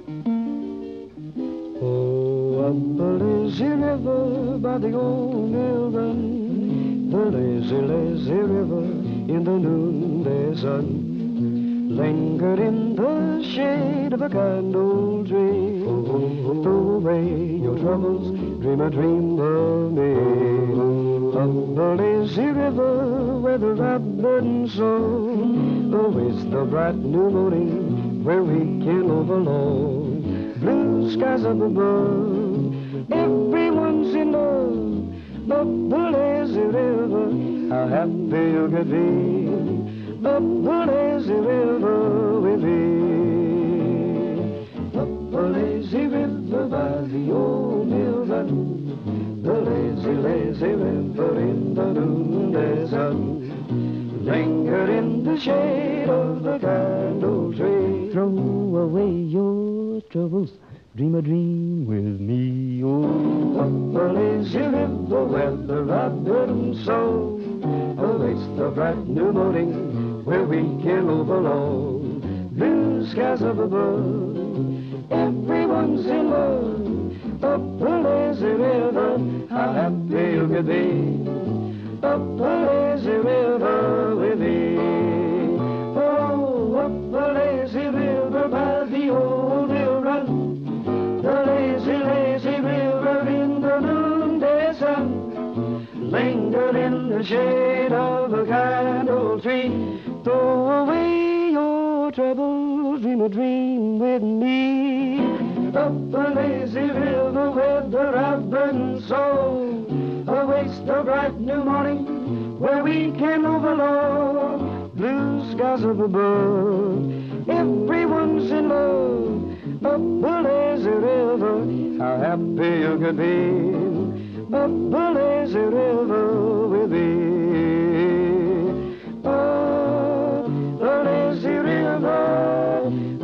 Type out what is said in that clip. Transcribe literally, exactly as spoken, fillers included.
Oh, up the lazy river by the old mill run, the lazy, lazy river in the noonday sun, lingered in the shade of a kind old tree. Throw away your troubles, dream a dream of me. Up the lazy river where the rabbit sow awaits the bright new morning where we can overload. Blue skies up above, everyone's in love. Up the lazy river, how happy you could be. Up the lazy river with me. Up the lazy river by the old mill run, the lazy, lazy river in the noonday sun, lingered in the shade of the kind old tree. Throw away your troubles, dream a dream with me. Oh, up the lazy river where the rabbit sow awaits the bright new morning where we can overload. Blue skies up above, everyone's in love. Up the lazy river, how happy you could be. Up the lazy river with me. Oh, up the lazy river by the old mill run, the lazy, lazy river in the noonday sun, lingered in the shade of a kind old tree. Throw away your troubles, dream a dream with me. Up the lazy river where the rabbit sow awaits the bright new morning where we can overload. Blue skies up above, everyone's in love. Up the lazy river, how happy you could be. Up the lazy river with me. Oh, the lazy river,